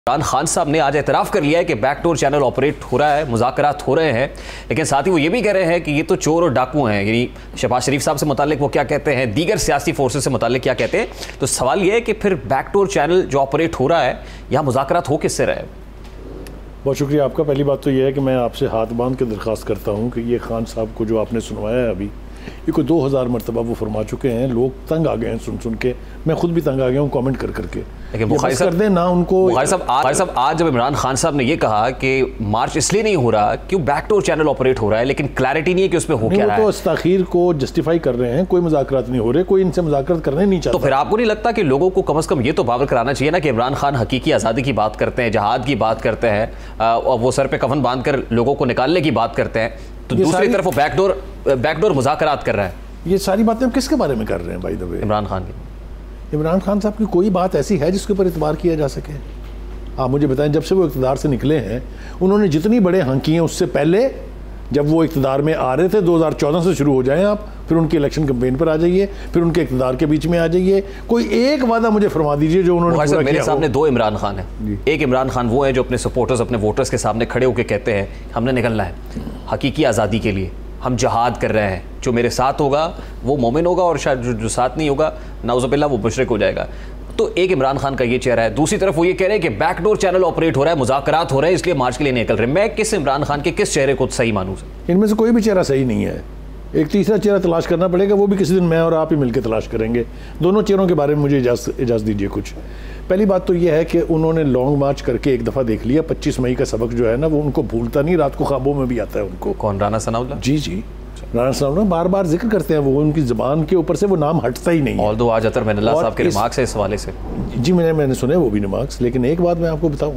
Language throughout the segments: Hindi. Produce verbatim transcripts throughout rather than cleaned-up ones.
इमरान खान साहब ने आज एतराफ़ कर लिया है कि बैकडोर चैनल ऑपरेट हो रहा है, मुज़ाकरात हो रहे हैं, लेकिन साथ ही वो ये भी कह रहे हैं कि ये तो चोर और डाकू हैं। यानी शहबाज शरीफ साहब से मुतालिक वो क्या कहते हैं, दीगर सियासी फोर्सेस से मुतालिक क्या कहते हैं। तो सवाल ये है कि फिर बैकडोर चैनल जो ऑपरेट हो रहा है, यहाँ मुज़ाकरात हो किससे रहे? बहुत शुक्रिया आपका। पहली बात तो ये है कि मैं आपसे हाथ बांध के दरख्वास्त करता हूँ कि ये खान साहब को जो आपने सुनवाया है अभी, ये कोई दो हज़ार मरतबा वो फरमा चुके हैं। लोग तंग आ गए हैं सुन सुन के, मैं खुद भी तंग आ गया हूँ कमेंट कर करके। लेकिन बुखारी साहब कर दें ना उनको। बुखारी साहब आज साहब आज जब इमरान खान साहब ने ये कहा कि मार्च इसलिए नहीं हो रहा कि बैकडोर चैनल ऑपरेट हो रहा है, लेकिन क्लैरिटी नहीं है कि उसमें हो क्या रहा है। तो इस्ताखीर को जस्टिफाई कर रहे हैं, कोई मुज़ाकरात नहीं हो रहे, कोई इनसे मुज़ाकरात करने नहीं चाहता। तो फिर आपको नहीं लगता कि लोगों को कम अज़ कम ये तो बावर कराना चाहिए ना कि इमरान खान हकीकी आज़ादी की बात करते हैं, जहाद की बात करते हैं और वो सर पे कफन बांध कर लोगों को निकालने की बात करते हैं, तो दूसरी तरफ वो बैकडोर बैकडोर मुज़ाकरात कर रहा है। ये सारी बातें हम किसके बारे में कर रहे हैं भाई? दबे इमरान खान की। इमरान खान साहब की कोई बात ऐसी है जिसके ऊपर इतबार किया जा सके? आप मुझे बताएं, जब से वो इक़्तिदार से निकले हैं उन्होंने जितनी बड़े हंक किए हैं, उससे पहले जब वो इक़्तिदार में आ रहे थे दो हज़ार चौदह से शुरू हो जाएं आप, फिर उनकी इलेक्शन कैंपेन पर आ जाइए, फिर उनके इक़्तिदार के बीच में आ जाइए, कोई एक वादा मुझे फरमा दीजिए जो उन्होंने पूरा मेरे किया सामने हो। दो इमरान खान है। एक इमरान खान वो है जो अपने सपोर्टर्स, अपने वोटर्स के सामने खड़े होकर कहते हैं हमने निकलना है हकीकी आज़ादी के लिए, हम जहाद कर रहे हैं, जो मेरे साथ होगा वो मोमिन होगा और शायद जो, जो साथ नहीं होगा नाउज़ुबिल्लाह वो मुशरिक हो जाएगा। तो एक इमरान खान का ये चेहरा है। दूसरी तरफ वो ये कह रहे हैं कि बैकडोर चैनल ऑपरेट हो रहा है, मुज़ाकरात हो रहे हैं, इसलिए मार्च के लिए निकल रहे हैं। मैं किस इमरान खान के किस चेहरे को सही मानूं? इनमें से कोई भी चेहरा सही नहीं है। एक तीसरा चेहरा तलाश करना पड़ेगा, वो भी किसी दिन मैं और आप ही मिलकर तलाश करेंगे। दोनों चेहरों के बारे में मुझे इजाज़त इजाज़त दीजिए कुछ। पहली बात तो ये है कि उन्होंने लॉन्ग मार्च करके एक दफ़ा देख लिया। पच्चीस मई का सबक जो है ना, वो उनको भूलता नहीं, रात को ख्वाबों में भी आता है उनको। कौन? राना सनाउल्लाह? जी जी, राना सनाउल्लाह बार बार जिक्र करते हैं, वो उनकी ज़बान के ऊपर से वो नाम हटता ही नहीं है। ऑल्दो आज अतर मैनल्लाह साहब के रिमार्क्स है इस हवाले से। जी मैंने मैंने सुने वो भी रिमार्क्स, लेकिन एक बात मैं आपको बताऊं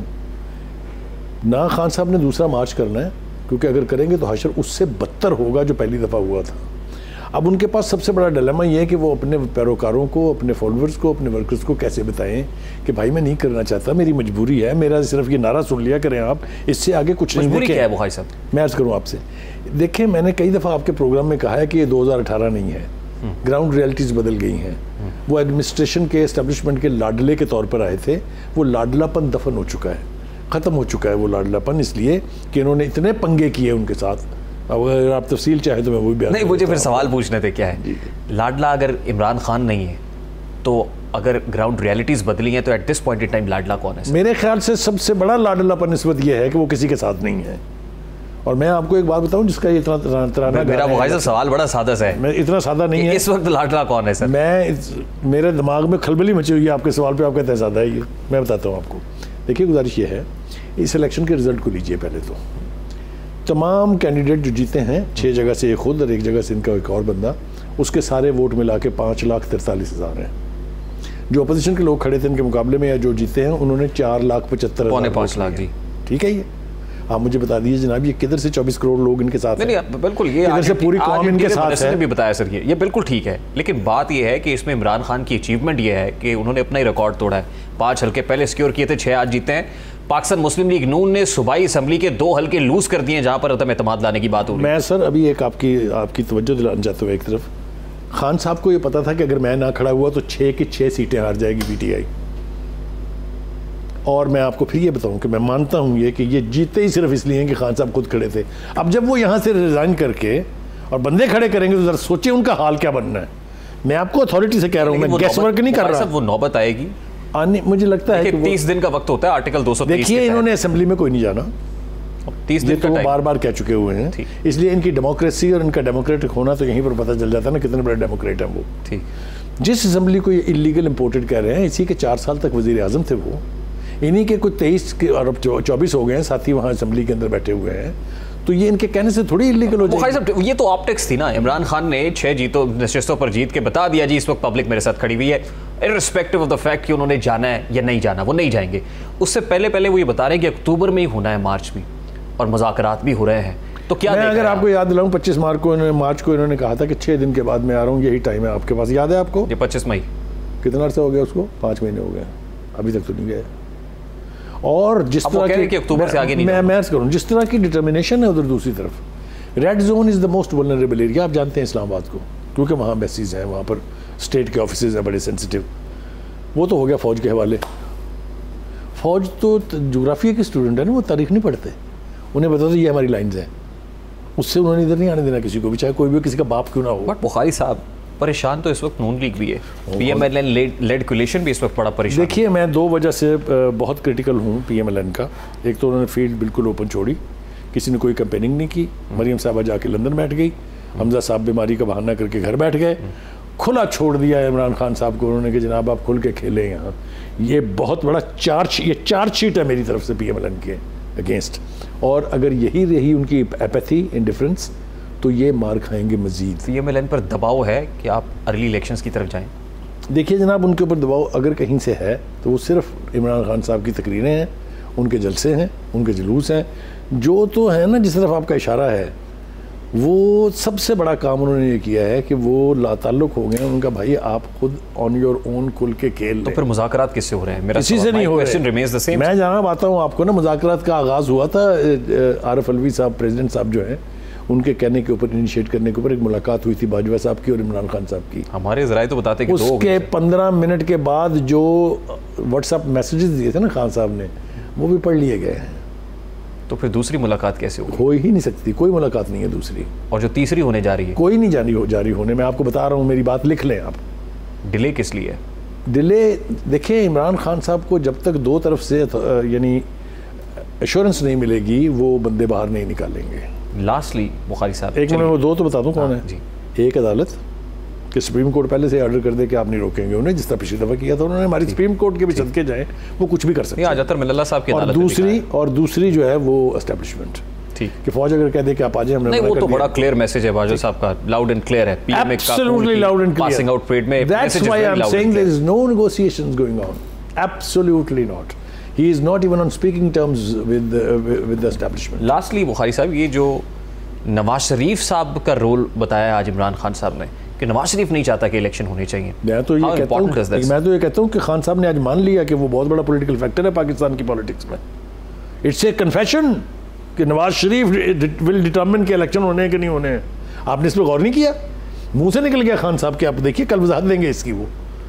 ना, खान साहब ने दूसरा मार्च करना है, क्योंकि अगर करेंगे तो हशर उससे बदतर होगा जो पहली दफ़ा हुआ था। अब उनके पास सबसे बड़ा डिलेमा ये है कि वो अपने पैरोकारों को, अपने फॉलोअर्स को, अपने वर्कर्स को कैसे बताएं कि भाई मैं नहीं करना चाहता, मेरी मजबूरी है, मेरा सिर्फ ये नारा सुन लिया करें आप, इससे आगे कुछ नहीं। मजबूरी क्या है बुखारी साहब? मैं अर्ज़ करूँ आपसे, देखें मैंने कई दफ़ा आपके प्रोग्राम में कहा है कि ये दो हज़ार अठारह नहीं है, ग्राउंड रियलिटीज़ बदल गई हैं। वो एडमिनिस्ट्रेशन के एस्टेब्लिशमेंट के लाडले के तौर पर आए थे, वो लाडलापन दफन हो चुका है, ख़त्म हो चुका है वो लाडलापन, इसलिए कि इन्होंने इतने पंगे किए उनके साथ। अगर आप तफसील चाहे तो मैं वो भी नहीं, मुझे फिर सवाल पूछने थे क्या है लाडला अगर इमरान खान नहीं है तो अगर ग्राउंड रियलिटीज़ बदली हैं तो at this point in time लाडला कौन है? मेरे ख्याल से सबसे बड़ा लाडलापन इस वक्त ये है कि वो किसी के साथ नहीं है। और मैं आपको एक बात बताऊं जिसका ये इतना तराना, मेरा मुखालिफ सवाल बड़ा सादा सा है, मैं इतना सादा नहीं है। इस वक्त लाडला कौन है सर? मैं मेरे दिमाग में खलबली मची हुई है आपके सवाल पे, आप कहते हैं सादा है ये। मैं बताता हूँ आपको। देखिए गुजारिश ये है, इस इलेक्शन के रिजल्ट को लीजिए पहले तो। तमाम कैंडिडेट जो जीते हैं, छः जगह से एक खुद और एक जगह से इनका एक और बंदा, उसके सारे वोट मिला के पाँच लाख तिरतालीस हज़ार हैं। जो अपोजिशन के लोग खड़े थे इनके मुकाबले में या जो जीते हैं, उन्होंने चार लाख पचहत्तर पौने पाँच लाख जी। ठीक है, ये आप मुझे बता दीजिए जनाब, ये किधर से चौबीस करोड़ लोग इनके साथ हैं? नहीं, बिल्कुल ये किधर से पूरी कौम इनके साथ है? भी बताया सर, ये ये बिल्कुल ठीक है, लेकिन बात ये है कि इसमें इमरान खान की अचीवमेंट ये है कि उन्होंने अपना ही रिकॉर्ड तोड़ा है। पाँच हल्के पहले सिक्योर किए थे, छः आज जीते हैं। पाकिस्तान मुस्लिम लीग नून ने सूबाई असम्बली के दो हल्के लूज कर दिए जहां पर अदम एतमाद लाने की बात हो रही है। मैं सर अभी एक आपकी आपकी तवज्जो दिलाना चाहता हूँ। एक तरफ खान साहब को ये पता था कि अगर मैं ना खड़ा हुआ तो छः की छः सीटें हार जाएगी पीटीआई। और मैं आपको फिर ये बताऊं कि मैं मानता हूं ये कि ये जीते ही सिर्फ इसलिए हैं कि खान साहब खुद खड़े थे। अब जब वो यहाँ से रिजाइन करके और बंदे खड़े करेंगे तो जरा सोचिए उनका हाल क्या बनना है। मैं आपको अथॉरिटी से कह रहा हूँ, मैं गैस वर्क नहीं कर रहा। वो नौबत आएगी आने, मुझे लगता है कि तीस दिन का वक्त होता है आर्टिकल दो सौ तीस। देखिए इन्होंने असेंबली में कोई नहीं जाना, तीस दिन तो वो बार बार कह चुके हुए हैं, इसलिए इनकी डेमोक्रेसी और इनका डेमोक्रेटिक होना तो यहीं पर पता चल जाता है ना कितने बड़े डेमोक्रेट हैं वो। ठीक, जिस असेंबली को ये इलीगल इम्पोर्टेड कह रहे हैं, इसी के चार साल तक वजीर आजम थे वो, इन्हीं के कुछ तेईस के और अब चौबीस हो गए हैं, साथ ही वहाँ असेंबली के अंदर बैठे हुए हैं, तो ये इनके कहने से थोड़ी इलीगल हो जाएगी। ये तो ऑप्टिक्स थी ना। इमरान खान ने छह जीतों नशिस्तों पर जीत के बता दिया जी इस वक्त पब्लिक मेरे साथ खड़ी हुई है, इर्रिस्पेक्टिव ऑफ द फैक्ट कि उन्होंने जाना है या नहीं जाना, वो नहीं जाएंगे। उससे पहले पहले वो ये बता रहे हैं कि अक्टूबर में ही होना है मार्च में, और मुज़ाकरात भी हो रहे हैं। तो क्या मैं अगर आपको याद दिलाऊं, पच्चीस मार्च को इन्होंने मार्च को इन्होंने कहा था कि छः दिन के बाद मैं आ रहा हूँ, यही टाइम है आपके पास, याद है आपको? ये पच्चीस मई कितना अर्सा हो गया उसको? पाँच महीने हो गए, अभी तक तो नहीं गए। और जिस तरह की अक्टूबर से आगे नहीं, मैं मैं करूँ जिस तरह की डिटर्मिनेशन है उधर दूसरी तरफ, red zone is the most vulnerable area. आप जानते हैं इस्लामाबाद को, क्योंकि वहाँ एम्बेसीज हैं, वहाँ पर स्टेट के ऑफिस हैं बड़े सेंसिटिव। वो तो हो गया फ़ौज के हवाले। फौज तो जोग्राफिया के स्टूडेंट है ना, वो तारीख नहीं पढ़ते, उन्हें बता दो ये हमारी लाइन्स हैं, उससे उन्होंने इधर नहीं आने देना किसी को भी, चाहे कोई भी किसी का बाप क्यों ना हो। बट बुखारी साहब परेशान तो इस वक्त नून लीग भी है, पीएमएलएन लेड कोलिशन भी इस वक्त बड़ा परेशान। देखिए मैं दो वजह से बहुत क्रिटिकल हूँ पीएमएलएन का। एक तो उन्होंने फील्ड बिल्कुल ओपन छोड़ी, किसी ने कोई कैंपेनिंग नहीं की, मरियम साहबा जाके लंदन बैठ गई, हमजा साहब बीमारी का बहाना करके घर बैठ गए, खुला छोड़ दिया इमरान खान साहब को उन्होंने कि जनाब आप खुल के खेलें यहाँ। ये बहुत बड़ा चार्ज, ये चार्ज शीट है मेरी तरफ से पीएमएलएन के अगेंस्ट, और अगर यही रही उनकी एपैथी, इंडिफरेंस, तो ये मार खाएंगे मजीद। पीएमएलएन पर दबाव है कि आप अर्ली इलेक्शंस की तरफ जाएं? देखिए जनाब, उनके ऊपर दबाव अगर कहीं से है तो वो सिर्फ इमरान खान साहब की तकरीरें हैं, उनके जलसे हैं, उनके जुलूस हैं, जो तो है ना जिस तरफ आपका इशारा है, वो सबसे बड़ा काम उन्होंने ये किया है कि वो लाताल्लुक हो गए। उनका भाई आप खुद ऑन योर ओन खुल के खेल, तो फिर मुज़ाकरात किससे हो रहे हैं? मेरा किसी से नहीं हो रहे। मैं जहाँ बाता हूँ आपको ना, मुज़ाकरात का आगाज़ हुआ था आरिफ अलवी साहब, प्रेसिडेंट साहब जो हैं, उनके कहने के ऊपर, इनिशिएट करने के ऊपर एक मुलाकात हुई थी बाजवा साहब की और इमरान खान साहब की। हमारे ज़राए तो बताते हैं कि उसके पंद्रह मिनट के बाद जो व्हाट्सएप मैसेजेस दिए थे ना खान साहब ने, वो भी पढ़ लिए गए। तो फिर दूसरी मुलाकात कैसे होगी? हो ही नहीं सकती, कोई मुलाकात नहीं है दूसरी। और जो तीसरी होने जा रही है? कोई नहीं जारी हो जारी होने, मैं आपको बता रहा हूँ, मेरी बात लिख लें आप। डिले किस लिए? डिले देखिए, इमरान खान साहब को जब तक दो तरफ से यानी एश्योरेंस नहीं मिलेगी, वो बंदे बाहर नहीं निकालेंगे। लास्टली बुखारी साहब, एक मिनट, वो दो तो बता दूं कौन है जी। एक अदालत कि सुप्रीम कोर्ट पहले से ऑर्डर कर दे कि आप नहीं रोकेंगे उन्हें, जिस तरह पिछली दफा किया था उन्होंने, हमारी सुप्रीम कोर्ट के भी सदके जाए, वो कुछ भी कर सकते हैं। आजातर मिल्ला साहब की और दूसरी और दूसरी जो है वो एस्टैब्लिशमेंट, ठीक, कि फौज अगर कह दे कि आप आ जाए, हमने नहीं, वो तो बड़ा क्लियर मैसेज है बाजवा साहब का, लाउड एंड क्लियर है, पीएम का absolutely loud and clear passing out parade में। That's why I am saying there is no negotiations going on, absolutely not. He is not even on speaking terms with with the establishment. Lastly Bukhari साहब, ये जो नवाज शरीफ साहब का रोल बताया आज इमरान खान साहब ने कि नवाज शरीफ नहीं चाहता कि इलेक्शन होने चाहिए, मैं तो ये कहता हूँ मैं तो ये कहता हूँ कि खान साहब ने आज मान लिया कि वो बहुत बड़ा पॉलिटिकल फैक्टर है पाकिस्तान की पॉलिटिक्स में। इट्स ए कन्फेशन कि नवाज शरीफ विल डिटरमिन के इलेक्शन होने के नहीं होने। आपने इस पर गौर नहीं किया? मुंह से निकल गया खान साहब के, आप देखिए कल वजाहत देंगे इसकी। वो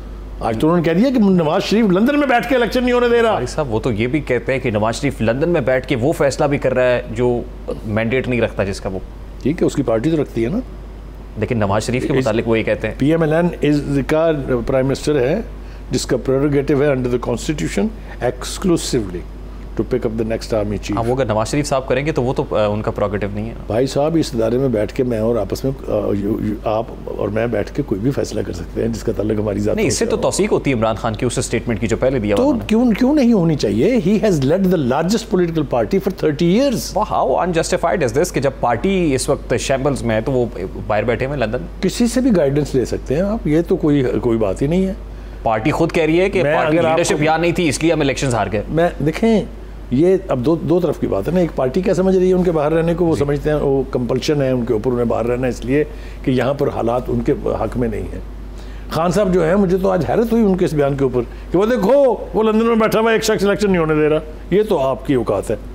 आज तो उन्होंने कह दिया कि नवाज शरीफ लंदन में बैठ के इलेक्शन नहीं होने दे रहा। भाई साहब, वो तो ये भी कहते हैं कि नवाज शरीफ लंदन में बैठ के वो फैसला भी कर रहा है जो मैंडेट नहीं रखता जिसका वो। ठीक है, उसकी पार्टी तो रखती है ना, लेकिन नवाज शरीफ के मुतालिक वो ये कहते हैं पीएमएलएन इज का प्राइम मिनिस्टर है जिसका प्रेरोगेटिव है under the constitution exclusively to pick up the next army chief. हाँ, वो अगर नवाज शरीफ साहब करेंगे तो वो तो उनका प्रोगेटिव नहीं है। भाई साहब, इस इदारे में बैठ के मैं और आपस में यू, यू, आप और मैं बैठ के कोई भी फैसला कर सकते हैं जिसका ताल्लुक हमारी जात नहीं। इससे तो तौसीक होती है इमरान खान की उस स्टेटमेंट की जो पहले दिया। तो क्यों क्यों नहीं होनी चाहिए? He has led the largest political party for thirty years. How unjustified is this कि जब पार्टी इस वक्त शैम्बल्स में है तो वो बाहर बैठे हुए लंदन। किसी से भी गाइडेंस ले सकते हैं आप, ये तो कोई कोई बात ही नहीं है। पार्टी खुद कह रही है कि पार्टी लीडरशिप यहाँ नहीं थी इसलिए हम इलेक्शंस हार गए। मैं देखें, ये अब दो दो तरफ की बात है ना। एक पार्टी क्या समझ रही है उनके बाहर रहने को, वो समझते हैं वो कंपल्शन है उनके ऊपर, उन्हें बाहर रहना इसलिए कि यहाँ पर हालात उनके हक में नहीं है। खान साहब जो है, मुझे तो आज हैरत हुई उनके इस बयान के ऊपर कि वो देखो वो लंदन में बैठा हुआ एक शख्स इलेक्शन नहीं होने दे रहा। ये तो आपकी औकात है,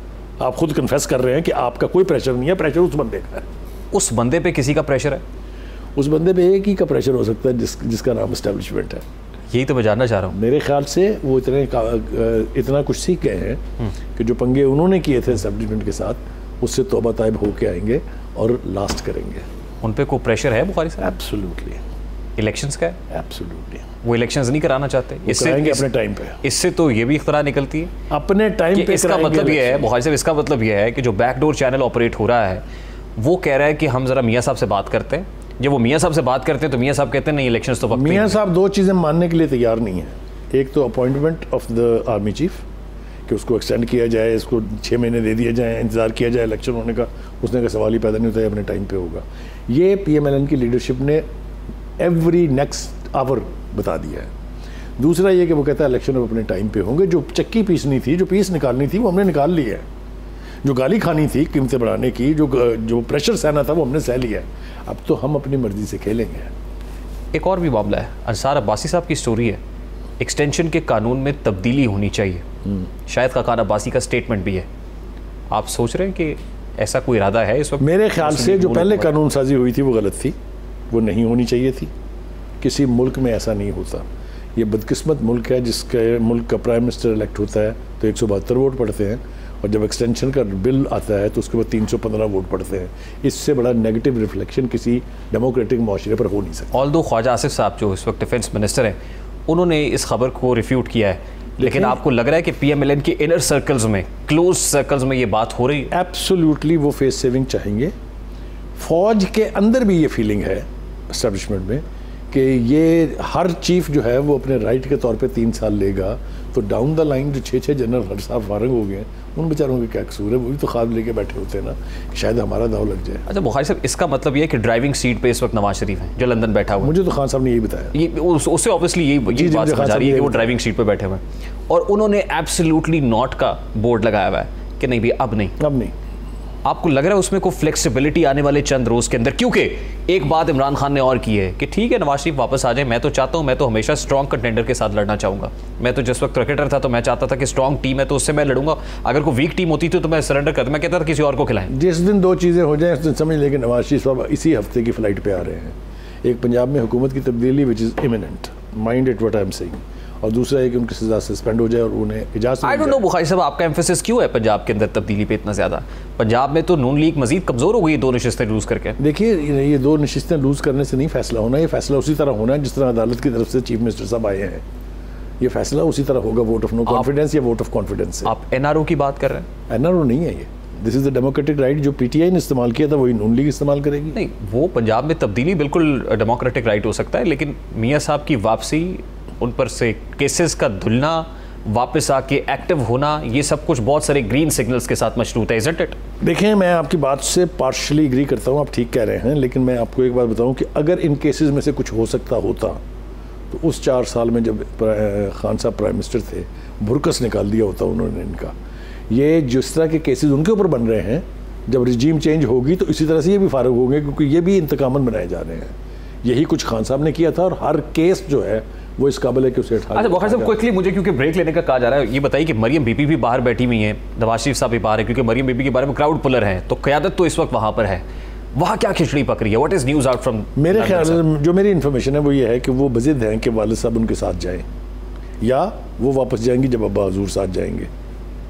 आप खुद कन्फेस कर रहे हैं कि आपका कोई प्रेशर नहीं है, प्रेशर उस बंदे का है। उस बंदे पे किसी का प्रेशर है? उस बंदे पे एक ही का प्रेशर हो सकता है जिस जिसका नाम एस्टेब्लिशमेंट है। यही तो मैं जानना चाह रहा हूँ। मेरे ख्याल से वो इतने इतना कुछ सीख गए हैं कि जो पंगे उन्होंने किए थे एस्टेब्लिशमेंट के साथ, उससे तौबा ताइब होके आएंगे और लास्ट करेंगे। उन पे कोई प्रेशर है बुखारी साहब? एब्सोल्युटली। इलेक्शंस का है? एब्सोल्युटली। वो इलेक्शंस नहीं कराना चाहते? इससे अपने टाइम पे। इससे तो ये भी इख्तरा निकलती है अपने टाइम पे। इसका मतलब ये है बुखारी साहब, इसका मतलब ये है कि जो बैकडोर चैनल ऑपरेट हो रहा है वो कह रहा है कि हम जरा मियाँ साहब से बात करते हैं। जब वो मियाँ साहब से बात करते हैं तो मियाँ साहब कहते हैं नहीं इलेक्शंस तो वक्त पे। मियाँ साहब दो चीज़ें मानने के लिए तैयार नहीं है। एक तो appointment of the army chief कि उसको एक्सटेंड किया जाए, इसको छः महीने दे दिए जाए, इंतज़ार किया जाए इलेक्शन होने का। उसने का सवाल ही पैदा नहीं होता है, अपने टाइम पे होगा। ये पीएमएलएन की लीडरशिप ने एवरी नेक्स्ट आवर बता दिया है। दूसरा ये कि वो कहता है इलेक्शन अब अपने टाइम पे होंगे। जो चक्की पीसनी थी, जो पीस निकालनी थी, वो हमने निकाल ली है। जो गाली खानी थी कीमतें बढ़ाने की, जो जो प्रेशर सहना था, वो हमने सह लिया है। अब तो हम अपनी मर्जी से खेलेंगे। एक और भी मामला है, अंसार अब्बासी साहब की स्टोरी है, एक्सटेंशन के कानून में तब्दीली होनी चाहिए। शायद खान अब्बासी का स्टेटमेंट भी है। आप सोच रहे हैं कि ऐसा कोई इरादा है इस वक्त? मेरे ख्याल से जो पहले कानून साजी हुई थी वो गलत थी, वो नहीं होनी चाहिए थी। किसी मुल्क में ऐसा नहीं होता। ये बदकिस्मत मुल्क है जिसके मुल्क का प्राइम मिनिस्टर इलेक्ट होता है तो एक सौ बहत्तर वोट पड़ते हैं, और जब एक्सटेंशन का बिल आता है तो उसके बाद तीन सौ पंद्रह वोट पड़ते हैं। इससे बड़ा नेगेटिव रिफ्लेक्शन किसी डेमोक्रेटिक माशरे पर हो नहीं सकता। ऑल्दो ख्वाजा आसिफ साहब जो इस वक्त डिफेंस मिनिस्टर हैं, उन्होंने इस खबर को रिफ्यूट किया है, लेकिन आपको लग रहा है कि पीएमएलएन के इनर सर्कल्स में, क्लोज सर्कल्स में ये बात हो रही है? एब्सोल्युटली वो फेस सेविंग चाहेंगे। फौज के अंदर भी ये फीलिंग है एस्टेब्लिशमेंट में कि ये हर चीफ जो है वो अपने राइट के तौर पे तीन साल लेगा, तो डाउन द लाइन जो छः छः जनरल हर साहब फारग हो गए, उन बेचारों के क्या कसूर है? वो भी तो ख्वाब लेके बैठे होते हैं ना कि शायद हमारा दाव लग जाए। अच्छा बुखारी साहब, इसका मतलब ये है कि ड्राइविंग सीट पे इस वक्त नवाज शरीफ हैं जो लंदन बैठा हुआ है? मुझे तो खान साहब ने यही बताया। ये उस, उससे ऑब्वियसली यही ये बात समझ आ रही है कि वो ड्राइविंग सीट पे बैठे हुए हैं, और उन्होंने एब्सोल्युटली नॉट का बोर्ड लगाया हुआ है कि नहीं भी अब नहीं अब नहीं। आपको लग रहा है उसमें कोई फ्लेक्सिबिलिटी आने वाले चंद रोज के अंदर? क्योंकि एक बात इमरान खान ने और की है कि ठीक है नवाज शरीफ वापस आ जाए, मैं तो चाहता हूं, मैं तो हमेशा स्ट्रॉन्ग कंटेंडर के साथ लड़ना चाहूंगा। मैं तो जिस वक्त क्रिकेटर था तो मैं चाहता था कि स्ट्रॉन्ग टीम है तो उससे मैं लड़ूंगा, अगर कोई वीक टीम होती थी तो मैं सरेंडर करता, मैं कहता था किसी और को खिलाएं। जिस दिन दो चीज़ें हो जाएं उस दिन समझ लें कि नवाज शरीफ साहब इसी हफ्ते की फ्लाइट पे आ रहे हैं। एक पंजाब में हुकूमत की तब्दीली which is imminent, mind it what I am saying, और दूसरा है कि उनकी सजा सस्पेंड हो जाए और उन्हें इजाज़त। आई डोंट नो बुखारी साहब, आपका एम्फेसिस क्यों है पंजाब के अंदर तब्दीली पे इतना ज़्यादा? पंजाब में तो नून लीग मजीद कमज़ोर हो गई दो नशिस्तें लूज़ करके। देखिए ये दो नशिस्तें लूज़ करने से नहीं फैसला होना, ये फैसला उसी तरह होना है जिस तरह अदालत की तरफ से चीफ मिनिस्टर साहब आए हैं। ये फैसला उसी तरह होगा, वोट ऑफ नो कॉन्फिडेंस या वोट ऑफ कॉन्फिडेंस से। आप एनआरओ की बात कर रहे हैं? एनआरओ नहीं है ये, this is the democratic right जो पीटीआई ने इस्तेमाल किया था वही नून लीग इस्तेमाल करेगी। नहीं, वो पंजाब में तब्दीली बिल्कुल डेमोक्रेटिक राइट हो सकता है, लेकिन मियाँ साहब की वापसी, उन पर से केसेस का धुलना, वापस आके एक्टिव होना, ये सब कुछ बहुत सारे ग्रीन सिग्नल्स के साथ मशरूत है, इज़न्ट इट? देखिए मैं आपकी बात से पार्शली एग्री करता हूँ, आप ठीक कह रहे हैं, लेकिन मैं आपको एक बात बताऊँ कि अगर इन केसेस में से कुछ हो सकता होता तो उस चार साल में जब खान साहब प्राइम मिनिस्टर थे भुरकस निकाल दिया होता उन्होंने इनका। ये जिस तरह के केसेस उनके ऊपर बन रहे हैं, जब रिजीम चेंज होगी तो इसी तरह से ये भी फारग होंगे, क्योंकि ये भी इंतकामन बनाए जा रहे हैं। यही कुछ खान साहब ने किया था और हर केस जो है वो इस काबिल है कि उसे अच्छा बुखारी साहब, क्विकली मुझे क्योंकि ब्रेक लेने का कहा जा रहा है, ये बताइए कि मरियम बीबी भी बाहर बैठी हुई है, नवाज शरीफ साहब भी बाहर है, क्योंकि मरियम बीबी के बारे में क्राउड पुलर है, तो क़यादत तो इस वक्त वहाँ पर है, वहाँ क्या खिचड़ी पक रही है? What is news out from? मेरे ख्याल से जो मेरी इन्फॉर्मेशन है वो ये है कि वो बज़िद हैं कि वालिद साहब उनके साथ जाएँ, या वो वापस जाएंगी जब अब्बा हजूर साथ जाएंगे।